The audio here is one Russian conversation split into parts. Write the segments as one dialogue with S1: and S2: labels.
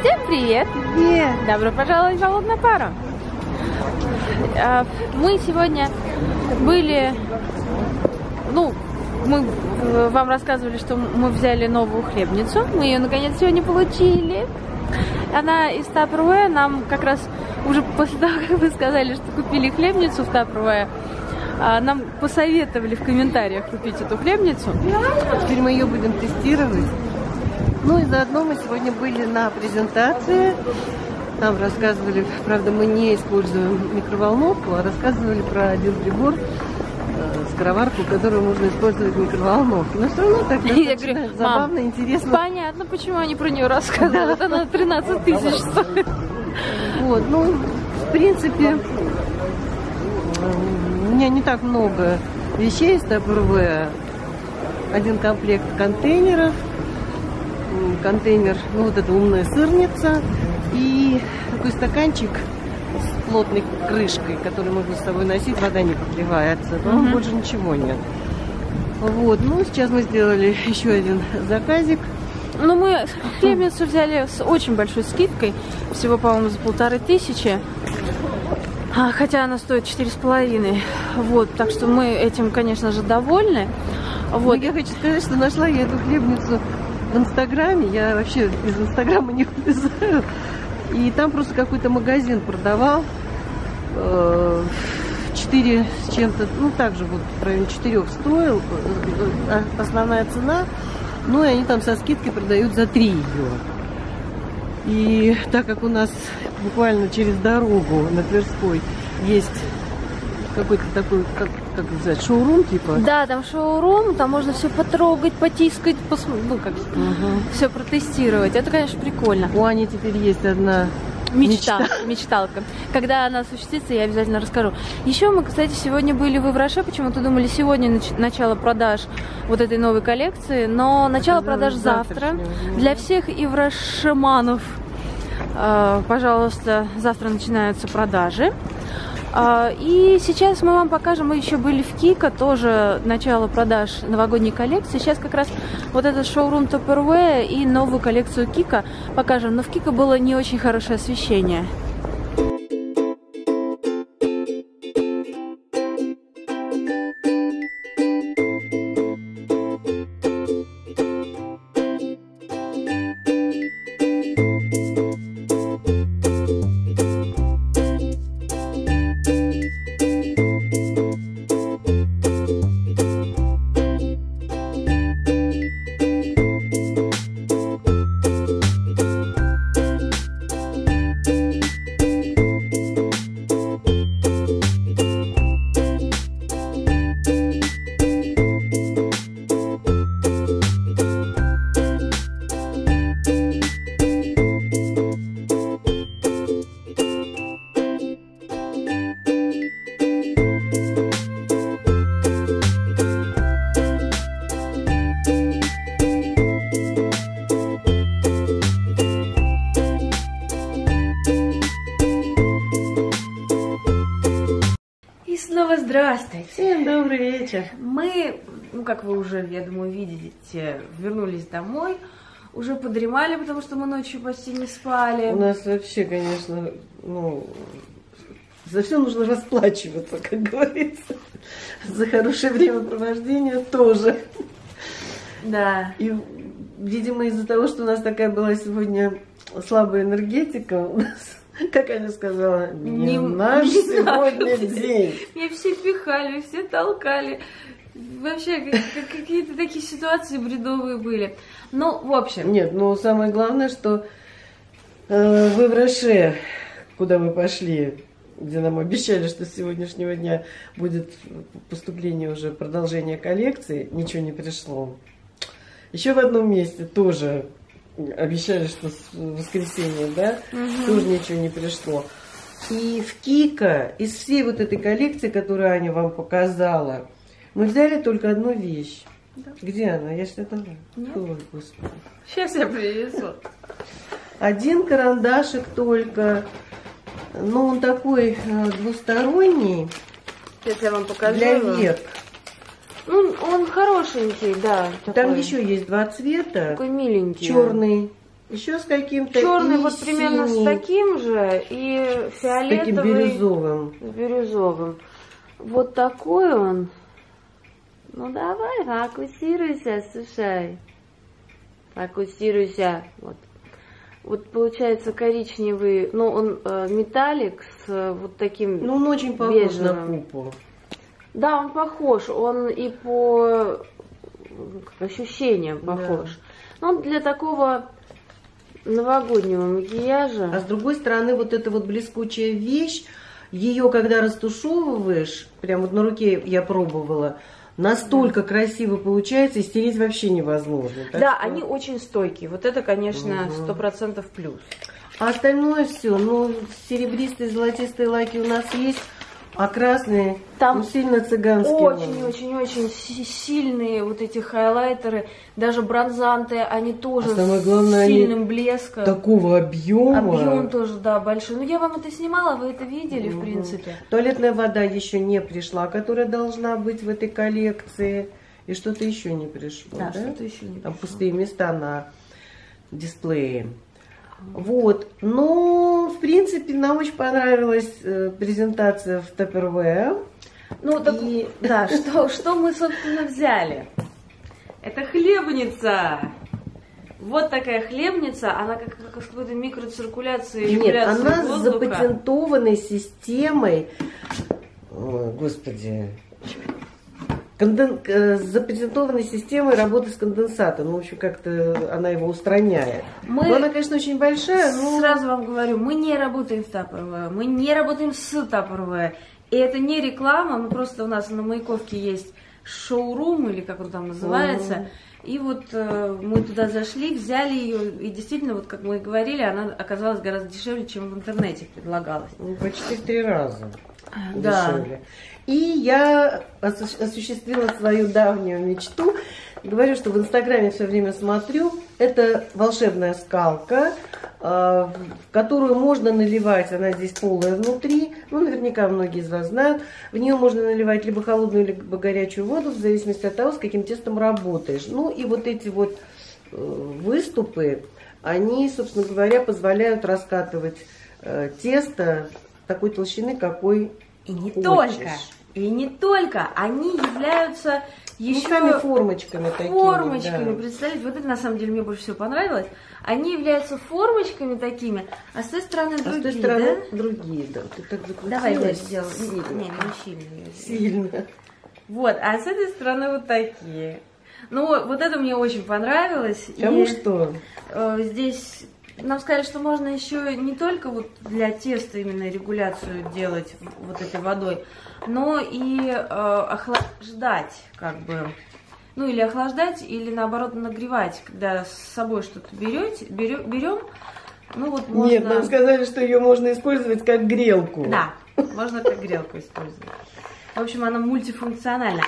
S1: Всем привет!
S2: Привет!
S1: Добро пожаловать в Холодную пару! Мы сегодня были, мы вам рассказывали, что мы взяли новую хлебницу. Мы ее наконец сегодня получили. Она из Tupperware. Нам как раз уже после того, как вы сказали, что купили хлебницу в Tupperware, нам посоветовали в комментариях купить эту хлебницу.
S2: Теперь мы ее будем тестировать. Ну и заодно мы сегодня были на презентации. Нам рассказывали, правда, мы не используем микроволновку, а рассказывали про один прибор, скороварку, которую можно использовать в микроволновке. Но все равно так достаточно забавно, интересно.
S1: Понятно, почему они про нее рассказывают. Да. Она 13 тысяч стоит.
S2: Вот, ну, в принципе, у меня не так много вещей из Tupperware. Один комплект контейнеров. Контейнер, ну вот это умная сырница. И такой стаканчик с плотной крышкой, который можно с собой носить, вода не подливается. Но больше ничего нет. Вот, ну сейчас мы сделали еще один заказик.
S1: Ну, мы хлебницу взяли с очень большой скидкой. Всего, по-моему, за 1500. Хотя она стоит 4,5. Вот, так что мы этим, конечно же, довольны. Вот.
S2: Я хочу сказать, что нашла я эту хлебницу в Инстаграме. Я вообще из Инстаграма не вылезаю. И там просто какой-то магазин продавал 4 с чем-то, ну также вот в районе 4 стоил основная цена. Ну и они там со скидкой продают за 3 ее. И так как у нас буквально через дорогу на Тверской есть какой-то такой, как сказать, шоурум типа.
S1: Да, там шоурум, там можно все потрогать, потискать, все протестировать. Это, конечно, прикольно.
S2: У Ани теперь есть одна
S1: мечталка. Когда она осуществится, я обязательно расскажу. Еще мы, кстати, сегодня были в Ивраше. Почему-то думали, сегодня начало продаж вот этой новой коллекции, но начало продаж завтра. Для всех иврашеманов, пожалуйста, завтра начинаются продажи. И сейчас мы вам покажем, мы еще были в Кика, тоже начало продаж новогодней коллекции. Сейчас как раз вот этот шоурум Tupperware и новую коллекцию Кика покажем. Но в Кика было не очень хорошее освещение. Снова здравствуйте!
S2: Всем добрый вечер!
S1: Мы, как вы уже, я думаю, видите, вернулись домой. Уже подремали, потому что мы ночью почти не спали.
S2: У нас вообще, конечно, за все нужно расплачиваться, как говорится. За хорошее времяпровождение тоже.
S1: Да.
S2: И, видимо, из-за того, что у нас такая была сегодня слабая энергетика, у нас... Как Аня сказала, не наш сегодня день.
S1: Меня все пихали, все толкали. Вообще, какие-то такие ситуации бредовые были. Ну, в общем.
S2: Нет, но самое главное, что в Ивраше, куда мы пошли, где нам обещали, что с сегодняшнего дня будет поступление уже, продолжение коллекции, ничего не пришло. Еще в одном месте тоже... Обещали, что в воскресенье, да, тоже ничего не пришло. И в Кика, из всей вот этой коллекции, которую Аня вам показала, мы взяли только одну вещь. Да. Где она? Я же это... Ой, Господи.
S1: Сейчас я принесу.
S2: Один карандашик только. Но он такой двусторонний.
S1: Сейчас я вам покажу.
S2: Для век.
S1: Он хорошенький, да.
S2: Там еще есть два цвета.
S1: Такой миленький.
S2: Черный Еще с каким-то
S1: черный вот примерно с таким же, и фиолетовый.
S2: С таким бирюзовым.
S1: С бирюзовым. Вот такой он. Ну давай, фокусируйся, слушай. Фокусируйся. Вот. Вот получается коричневый, ну он металлик с вот таким.
S2: Ну он очень похож
S1: бежевым.
S2: на пупу.
S1: Да, он похож, он и по ощущениям похож. Да. Но для такого новогоднего макияжа.
S2: А с другой стороны, вот эта вот блескучая вещь, ее когда растушевываешь, прям вот на руке я пробовала, настолько красиво получается, и стереть вообще невозможно.
S1: Да, что... они очень стойкие. Вот это, конечно, 100% плюс.
S2: А остальное все, ну, серебристые, золотистые лаки у нас есть, а красные, там ну, сильно цыганские.
S1: Очень-очень-очень сильные вот эти хайлайтеры, даже бронзанты, они тоже
S2: главное,
S1: с сильным блеском.
S2: Такого объема.
S1: Объем тоже, да, большой. Ну, я вам это снимала, вы это видели, в принципе.
S2: Туалетная вода еще не пришла, которая должна быть в этой коллекции. И что-то еще не пришло.
S1: Да, что-то еще не пришло.
S2: Там пустые места на дисплее. Вот, но в принципе нам очень понравилась презентация в Tupperware.
S1: Ну так, да, что мы собственно взяли? Это хлебница. Вот такая хлебница, она как с какой-то микроциркуляцией.
S2: Нет, она с запатентованной системой. Ой, господи. С запатентованной системой работы с конденсатом. Ну, в общем, как-то она его устраняет. Но она, конечно, очень большая. Но...
S1: Сразу вам говорю, мы не работаем с Tupperware, мы не работаем с Tupperware. И это не реклама, мы просто у нас на Маяковке есть шоурум, или как он там называется. И вот мы туда зашли, взяли ее, и действительно, вот как мы и говорили, она оказалась гораздо дешевле, чем в интернете предлагалась.
S2: Ну, почти в 3 раза
S1: да.
S2: Дешевле. И я осуществила свою давнюю мечту. Говорю, что в Инстаграме все время смотрю. Это волшебная скалка, в которую можно наливать, она здесь полая внутри. Ну, наверняка многие из вас знают. В нее можно наливать либо холодную, либо горячую воду, в зависимости от того, с каким тестом работаешь. Ну, и вот эти вот выступы, они, собственно говоря, позволяют раскатывать тесто такой толщины, какой
S1: и не только. И не только. Они являются еще
S2: формочками такими.
S1: Формочками, да. Представляете, вот это на самом деле мне больше всего понравилось. Они являются формочками такими, а с той стороны другие,
S2: с той стороны, да? Другие, да. Ты так
S1: давай я сделаю. Не сильно.
S2: Сильно.
S1: Вот, а с этой стороны вот такие. Ну, вот это мне очень понравилось.
S2: Кому что?
S1: Здесь... Нам сказали, что можно еще не только вот для теста именно регуляцию делать вот этой водой, но и охлаждать, как бы, ну или охлаждать, или наоборот нагревать, когда с собой что-то берем, ну вот можно...
S2: Нет, нам сказали, что ее можно использовать как грелку.
S1: Да, можно как грелку использовать. В общем, она мультифункциональна.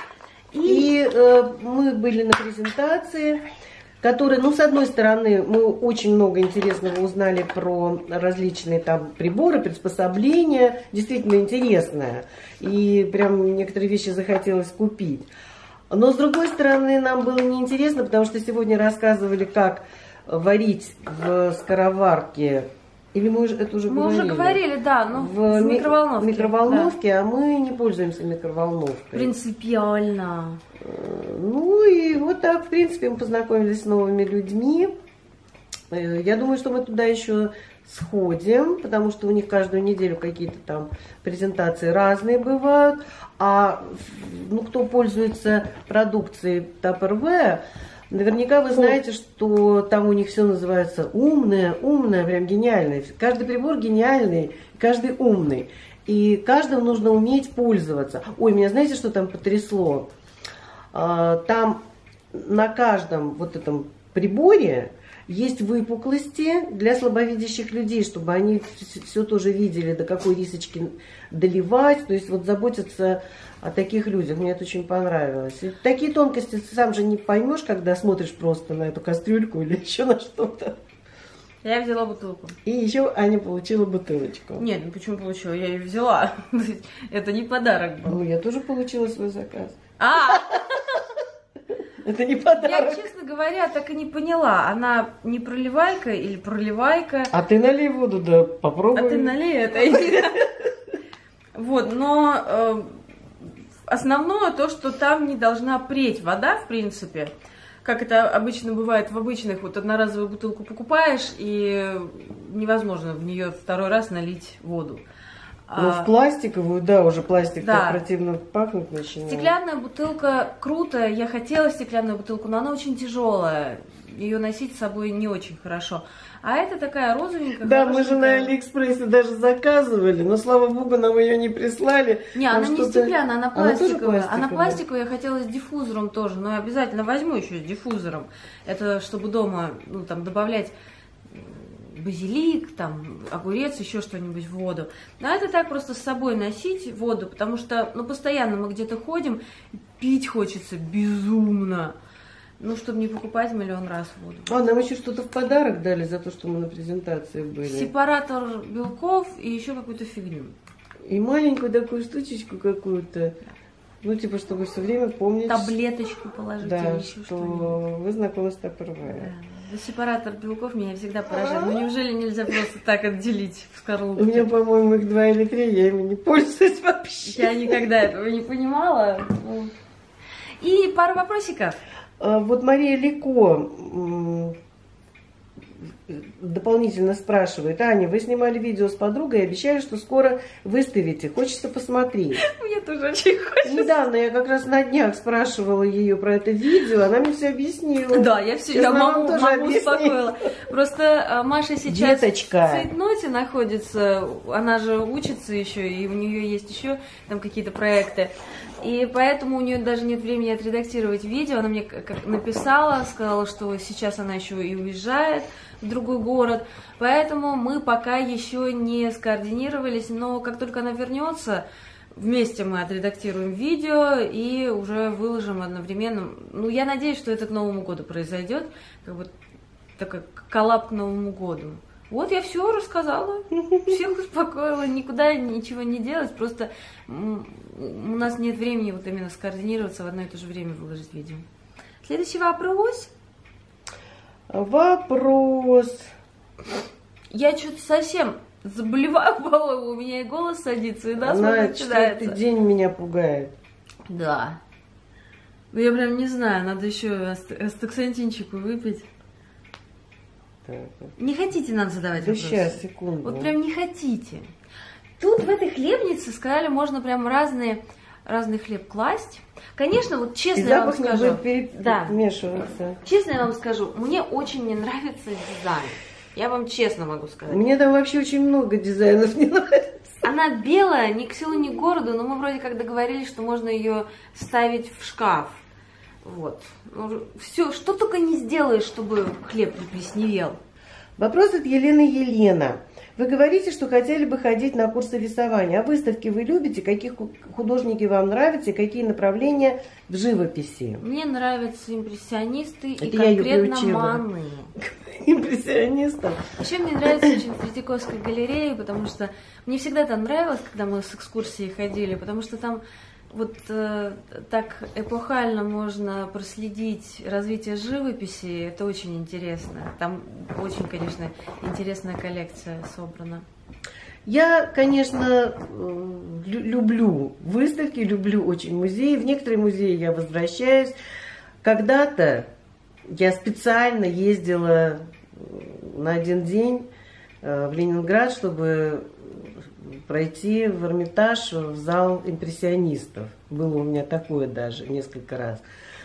S2: И мы были на презентации, которые, ну, с одной стороны, мы очень много интересного узнали про различные там приборы, приспособления, действительно интересное, и прям некоторые вещи захотелось купить. Но, с другой стороны, нам было неинтересно, потому что сегодня рассказывали, как варить в скороварке. Или мы это уже говорили?
S1: Мы уже говорили, да, но в микроволновке.
S2: Микроволновке, да. А мы не пользуемся микроволновкой.
S1: Принципиально.
S2: Ну и вот так, в принципе, мы познакомились с новыми людьми. Я думаю, что мы туда еще сходим, потому что у них каждую неделю какие-то там презентации разные бывают. А ну, кто пользуется продукцией Tupperware, наверняка вы знаете, что там у них все называется умное, прям гениальное. Каждый прибор гениальный, каждый умный. И каждому нужно уметь пользоваться. Ой, меня знаете, что там потрясло? Там на каждом вот этом приборе есть выпуклости для слабовидящих людей, чтобы они все тоже видели, до какой рисочки доливать, то есть вот заботиться о таких людях. Мне это очень понравилось. И такие тонкости ты сам же не поймешь, когда смотришь просто на эту кастрюльку или еще на что-то.
S1: Я взяла бутылку.
S2: И еще Аня получила бутылочку.
S1: Нет, ну почему получила? Я ее взяла. Это не подарок был.
S2: Ну, я тоже получила свой заказ. Это не
S1: Я,
S2: подарок.
S1: честно говоря, так и не поняла, она не проливайка или проливайка.
S2: А ты налей воду, да попробуй.
S1: А ты налей это. Вот, но основное то, что там не должна преть вода, в принципе. Как это обычно бывает в обычных, вот одноразовую бутылку покупаешь, и невозможно в нее второй раз налить воду.
S2: Ну, в пластиковую, да, уже пластик
S1: Да.
S2: так противно пахнуть начинает.
S1: Стеклянная бутылка круто, я хотела стеклянную бутылку, но она очень тяжелая, ее носить с собой не очень хорошо. А это такая розовенькая.
S2: Да, мы же на
S1: хорошенькая.
S2: Алиэкспрессе даже заказывали, но, слава богу, нам ее не прислали.
S1: Не,
S2: Там
S1: она не
S2: что-то-
S1: стеклянная, она
S2: Она тоже
S1: пластиковая. Она
S2: пластиковая?
S1: пластиковая, я хотела с диффузором тоже, но я обязательно возьму еще с диффузором. Это чтобы дома, ну, там, добавлять базилик, там, огурец, еще что-нибудь в воду. Но это так просто с собой носить воду, потому что, ну, постоянно мы где-то ходим, пить хочется безумно. Ну, чтобы не покупать миллион раз воду.
S2: А, нам еще что-то в подарок дали за то, что мы на презентации были.
S1: Сепаратор белков и еще какую-то фигню.
S2: И маленькую такую штучечку какую-то. Ну, типа, чтобы все время помнить,
S1: Таблеточку положить
S2: да,
S1: или еще
S2: что
S1: что-нибудь.
S2: вы знакомы с Tupperware.
S1: Да. Сепаратор белков меня всегда поражает. Ну неужели нельзя просто так отделить в
S2: У
S1: скорлупке?
S2: меня, по-моему, их 2 или 3, я ими не пользуюсь вообще.
S1: Я никогда этого не понимала. И пару вопросиков.
S2: Вот Мария Лико дополнительно спрашивает: Аня, вы снимали видео с подругой и обещали, что скоро выставите. Хочется посмотреть.
S1: Мне тоже очень хочется.
S2: Недавно я как раз на днях спрашивала ее про это видео, она мне все объяснила.
S1: Да, я
S2: вам тоже
S1: маму
S2: объясню.
S1: успокоила. Просто Маша сейчас
S2: Деточка.
S1: в цейтноте находится, она же учится еще, и у нее есть еще там какие-то проекты. И поэтому у нее даже нет времени отредактировать видео. Она мне как написала, сказала, что сейчас она еще и уезжает в другой город. Поэтому мы пока еще не скоординировались, но как только она вернется, вместе мы отредактируем видео и уже выложим одновременно. Ну, я надеюсь, что это к Новому году произойдет, как бы такой коллаб к Новому году. Вот я все рассказала, всех успокоила, никуда ничего не делать, просто у нас нет времени вот именно скоординироваться, в одно и то же время выложить видео. Следующий вопрос.
S2: Вопрос.
S1: Я что-то совсем заболеваю голову, у меня и голос садится, и насморк
S2: Она
S1: начинается.
S2: 4-й день меня пугает.
S1: Да. Ну, я прям не знаю, надо еще астаксантинчику выпить.
S2: Так.
S1: Не хотите нам задавать
S2: Да
S1: вопросы?
S2: сейчас, секунду.
S1: Вот прям не хотите. Тут в этой хлебнице, сказали, можно прям разный хлеб класть. Конечно, вот
S2: И
S1: честно я вам
S2: запах не
S1: скажу.
S2: будет
S1: Да.
S2: перемешиваться.
S1: Честно я вам скажу, мне очень не нравится дизайн. Я вам честно могу сказать.
S2: Мне там вообще очень много дизайнов не нравится.
S1: Она белая, ни к селу, ни к городу, но мы вроде как договорились, что можно ее ставить в шкаф. Вот. Все, что только не сделаешь, чтобы хлеб не плесневел.
S2: Вопрос от Елены Елена. Вы говорите, что хотели бы ходить на курсы рисования. А выставки вы любите? Какие художники вам нравятся и какие направления в живописи?
S1: Мне нравятся импрессионисты и
S2: Это я её
S1: конкретно
S2: приучила.
S1: Маны.
S2: Импрессионистов.
S1: Еще мне нравится очень Третьяковская галерея, потому что мне всегда там нравилось, когда мы с экскурсией ходили, потому что там вот так эпохально можно проследить развитие живописи, это очень интересно. Там очень, конечно, интересная коллекция собрана.
S2: Я, конечно, люблю выставки, люблю очень музеи. В некоторые музеи я возвращаюсь. Когда-то я специально ездила на один день в Ленинград, чтобы пройти в Эрмитаж, в зал импрессионистов. Было у меня такое даже несколько раз.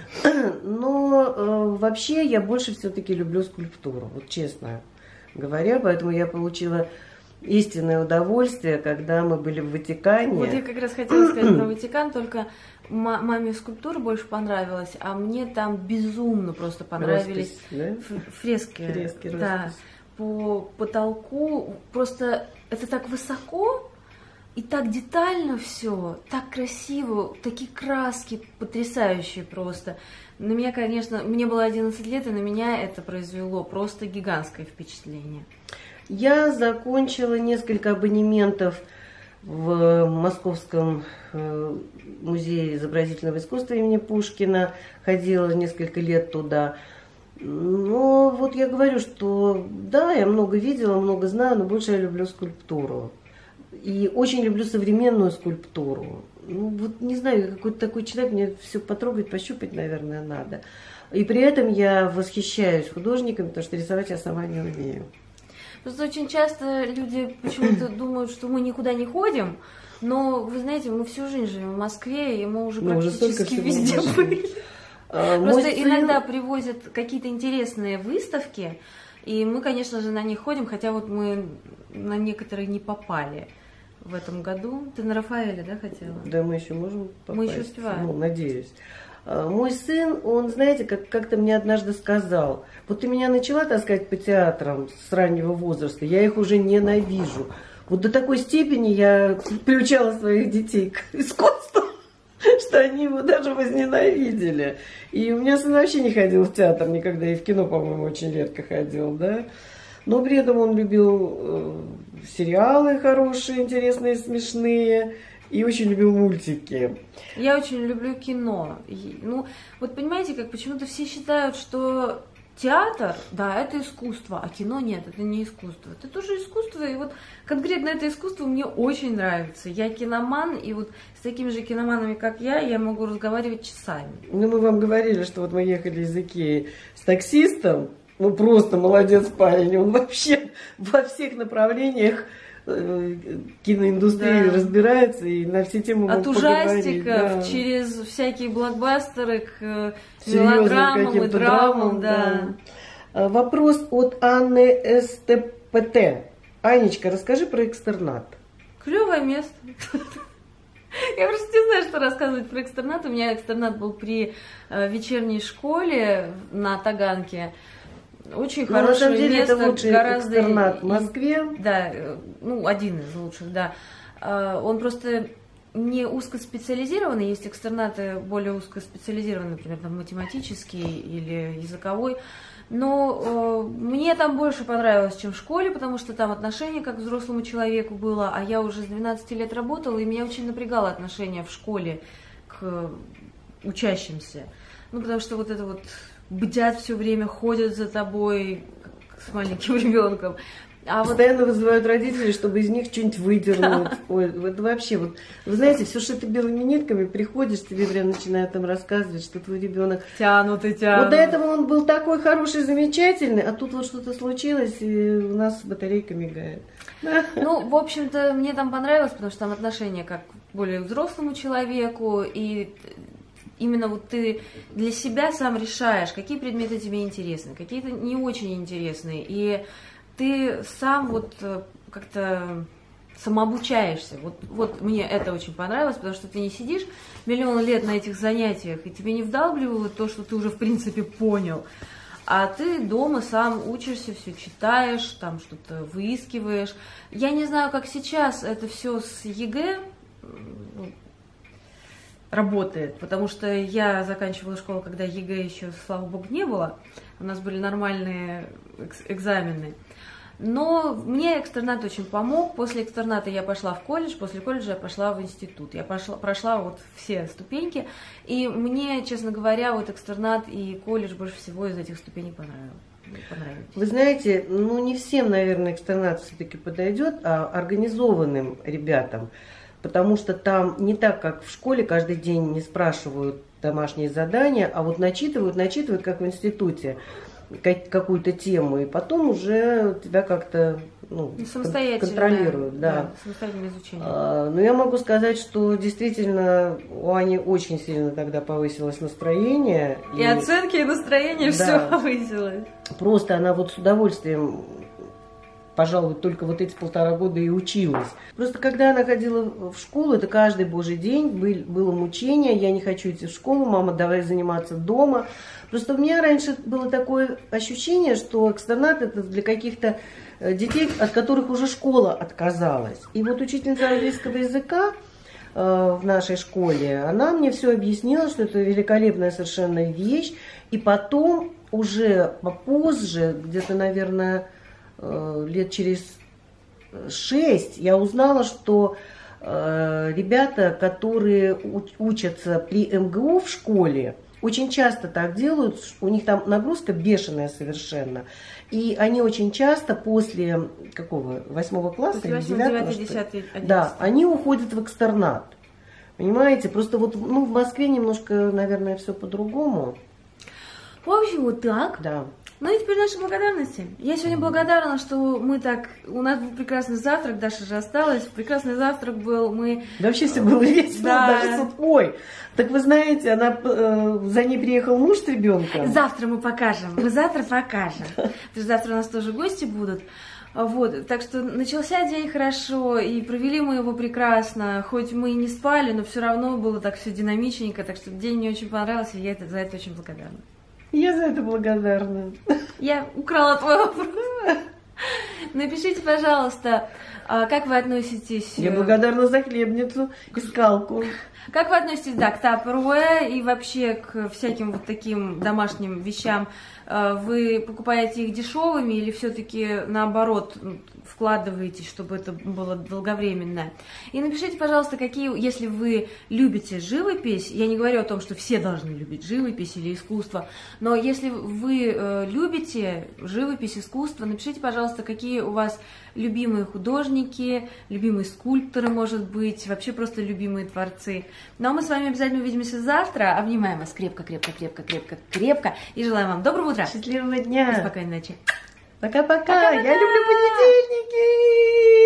S2: Но вообще я больше все-таки люблю скульптуру, вот честно говоря. Поэтому я получила истинное удовольствие, когда мы были в Ватикане.
S1: Вот я как раз хотела сказать про Ватикан, только маме скульптура больше понравилась, а мне там безумно просто понравились
S2: Роспись, да?
S1: фрески.
S2: Фрески,
S1: да,
S2: роспись.
S1: по потолку. Просто это так высоко и так детально все, так красиво, такие краски потрясающие просто. На меня, конечно, мне было 11 лет, и на меня это произвело просто гигантское впечатление.
S2: Я закончила несколько абонементов в Московском музее изобразительного искусства имени Пушкина, ходила несколько лет туда. Но вот я говорю, что да, я много видела, много знаю, но больше я люблю скульптуру. И очень люблю современную скульптуру. Ну, вот не знаю, я какой-то такой человек, мне все потрогать, пощупать, наверное, надо. И при этом я восхищаюсь художниками, потому что рисовать я сама не умею.
S1: Просто очень часто люди почему-то думают, что мы никуда не ходим, но, вы знаете, мы всю жизнь живем в Москве, и мы уже практически везде были. Просто иногда привозят какие-то интересные выставки, и мы, конечно же, на них ходим, хотя вот мы на некоторые не попали в этом году. Ты на Рафаэля, да, хотела?
S2: Да, мы еще можем попасть.
S1: Мы еще успеваем.
S2: Ну, надеюсь. Мой сын, он, знаете, как-то мне однажды сказал: вот ты меня начала таскать по театрам с раннего возраста, я их уже ненавижу. Вот до такой степени я приучала своих детей к искусству, что они его даже возненавидели. И у меня сын вообще не ходил в театр никогда, и в кино, по-моему, очень редко ходил, да. Но при этом он любил сериалы хорошие, интересные, смешные, и очень любил мультики.
S1: Я очень люблю кино. Ну, вот понимаете, как почему-то все считают, что театр, да, это искусство, а кино нет, это не искусство. Это тоже искусство, и вот конкретно это искусство мне очень нравится. Я киноман, и вот с такими же киноманами, как я могу разговаривать часами.
S2: Ну, мы вам говорили, что вот мы ехали из Икеи с таксистом, ну, просто молодец парень, он вообще во всех направлениях киноиндустрии разбирается и на все темы мог
S1: поговорить. От ужастиков через всякие блокбастеры к мелодрамам и драмам. Да.
S2: Вопрос от Анны СТПТ. Анечка, расскажи про экстернат.
S1: Клевое место. Я просто не знаю, что рассказывать про экстернат. У меня экстернат был при вечерней школе на Таганке. Очень хорошее место,
S2: это лучший
S1: гораздо
S2: экстернат в Москве.
S1: Да, ну, один из лучших, да. Он просто не узкоспециализированный, есть экстернаты более узкоспециализированные, например, там, математический или языковой. Но мне там больше понравилось, чем в школе, потому что там отношение как к взрослому человеку было, а я уже с 12 лет работала, и меня очень напрягало отношение в школе к учащимся. Ну, потому что вот это вот бдят все время, ходят за тобой, как с маленьким ребенком.
S2: Постоянно вызывают родителей, чтобы из них что-нибудь выдернуть. Да. Ой, это вообще, вот, вы знаете, все шито белыми нитками, приходишь, тебе прям начинают там рассказывать, что твой ребенок
S1: тянут. Вот
S2: до этого он был такой хороший, замечательный, а тут вот что-то случилось, и у нас батарейка мигает.
S1: Ну, в общем-то, мне там понравилось, потому что там отношение как к более взрослому человеку, и именно вот ты для себя сам решаешь, какие предметы тебе интересны, какие-то не очень интересные, и ты сам вот как-то самообучаешься. Вот мне это очень понравилось, потому что ты не сидишь миллион лет на этих занятиях, и тебе не вдалбливают то, что ты уже в принципе понял, а ты дома сам учишься, все читаешь, там что-то выискиваешь. Я не знаю, как сейчас это все с ЕГЭ работает, потому что я заканчивала школу, когда ЕГЭ еще, слава богу, не было. У нас были нормальные экзамены. Но мне экстернат очень помог. После экстерната я пошла в колледж, после колледжа я пошла в институт. Я прошла вот все ступеньки. И мне, честно говоря, вот экстернат и колледж больше всего из этих ступеней понравились.
S2: Вы знаете, ну не всем, наверное, экстернат все-таки подойдет, а организованным ребятам. Потому что там не так, как в школе, каждый день не спрашивают домашние задания, а вот начитывают, как в институте какую-то тему, и потом уже тебя как-то контролируют. Да.
S1: Самостоятельное изучение.
S2: Но я могу сказать, что действительно у Ани очень сильно тогда повысилось настроение.
S1: И оценки, и настроение, да, все повысилось.
S2: Просто она вот с удовольствием, пожалуй, только вот эти 1,5 года и училась. Просто когда она ходила в школу, это каждый божий день было мучение. Я не хочу идти в школу, мама, давай заниматься дома. Просто у меня раньше было такое ощущение, что экстернат это для каких-то детей, от которых уже школа отказалась. И вот учительница английского языка в нашей школе, она мне все объяснила, что это великолепная совершенно вещь. И потом уже попозже, где-то, наверное, лет через 6 я узнала, что ребята, которые учатся при МГУ в школе, очень часто так делают, у них там нагрузка бешеная совершенно. И они очень часто после какого, 8 класса или 9,
S1: 10, 11.
S2: да, они уходят в экстернат. Понимаете? Просто вот ну, в Москве немножко, наверное, все по-другому.
S1: В общем, вот так.
S2: Да.
S1: Ну и теперь наши благодарности. Я сегодня благодарна, что мы так... У нас был прекрасный завтрак, Даша же осталась. Прекрасный завтрак был, мы...
S2: Да вообще все было весело,
S1: Да.
S2: даже ой. Так вы знаете, она, за ней приехал муж с ребенком.
S1: Завтра мы покажем, мы завтра покажем. Потому что завтра у нас тоже гости будут. Вот, так что начался день хорошо, и провели мы его прекрасно. Хоть мы и не спали, но все равно было так все динамичненько. Так что день мне очень понравился, и я за это очень благодарна.
S2: Я за это благодарна.
S1: Я украла твой вопрос. Напишите, пожалуйста, как вы относитесь...
S2: Я благодарна за хлебницу и скалку.
S1: Как вы относитесь, да, к Tupperware и вообще к всяким вот таким домашним вещам? Вы покупаете их дешевыми или все-таки наоборот вкладываетесь, чтобы это было долговременно? И напишите, пожалуйста, какие, если вы любите живопись, я не говорю о том, что все должны любить живопись или искусство, но если вы любите живопись, искусство, напишите, пожалуйста, какие у вас любимые художники, любимые скульпторы, может быть, вообще просто любимые творцы. Ну а мы с вами обязательно увидимся завтра. Обнимаем вас крепко, крепко, крепко, крепко, крепко и желаем вам доброго утра.
S2: Счастливого дня.
S1: И спокойной ночи.
S2: Пока-пока. Я люблю понедельники.